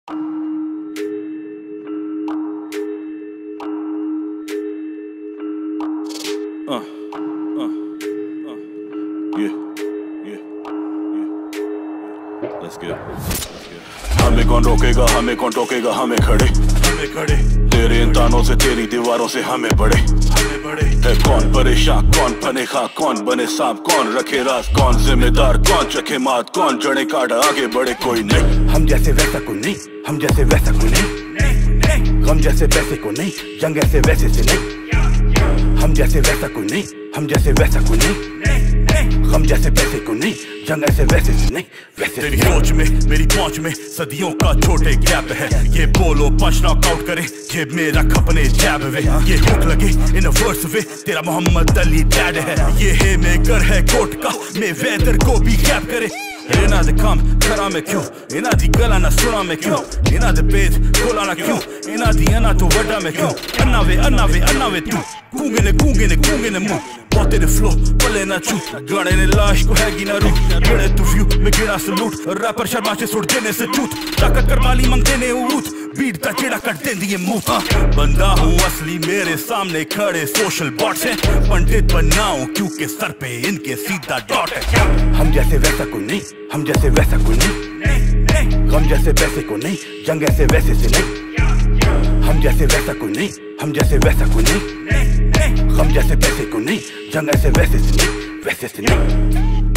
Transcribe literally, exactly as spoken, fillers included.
Uh, uh, uh, yeah, yeah, yeah. Let's go. हमें कौन रोकेगा, हमें कौन टोकेगा, हमें खड़े, हमें खड़े। तेरे इन तानों से, तेरी दीवारों से हमें बड़े, हमें बड़े। है कौन परेशान, कौन बने खा, कौन बने सांप, कौन रखे राज, कौन जिम्मेदार, कौन चखे मात, कौन जड़े काट आगे बढ़े, कोई नहीं। हम जैसे वैसा को नहीं, हम जैसे वैसा को नहीं, हम जैसे वैसे को नहीं, जंग ऐसे वैसे से नहीं। हम जैसे वैसा को नहीं, हम जैसे वैसा को नहीं, हम जैसे पैसे को नहीं, जंग ऐसे वैसे से नहीं, वैसे। तेरी सोच में, मेरी पहुंच में सदियों का छोटे गैप है। ये बोलो पंच नॉकआउट करे, जेब में रख अपने जैब वे। ये हुक लगे इन अ वर्स वे, तेरा मोहम्मद अली डैड है। ये है मेकर है कोट का, मैं वेदर को भी गैप करे। इना दे कम खरा में क्यों, इना दी गला ना सुना में क्यों, इना दे पेज खोला ना क्यों, इना दी अना तो वड्डा में क्यों। अन्ना वे अन्ना वे अन्ना वे तू कूंगे ने कूंगे ने कूंगे ने मुंह पौते ने फ्लो पले ना चू गाने ने लाश को हैगी ना रूट गिने तू व्यू में गिना सलूट रैपर शर्मा से सुट देने से टूट ताकत कर माली मंगते ने ऊट बीट ता चेड़ा कट दे दिए मुंह। बंदा हूँ असली मेरे सामने खड़े सोशल बॉट्स हैं, पंडित बनाऊं क्योंकि सर पे इनके सीधा डॉट है। हम जैसे वैसा को नहीं, हम जैसे वैसा को नहीं, हम जैसे पैसे को नहीं, जंग ऐसे वैसे से नहीं। हम जैसे वैसा को नहीं, हम जैसे वैसा को नहीं, हम जैसे पैसे को नहीं, जंग ऐसे वैसे से नहीं, वैसे से नहीं।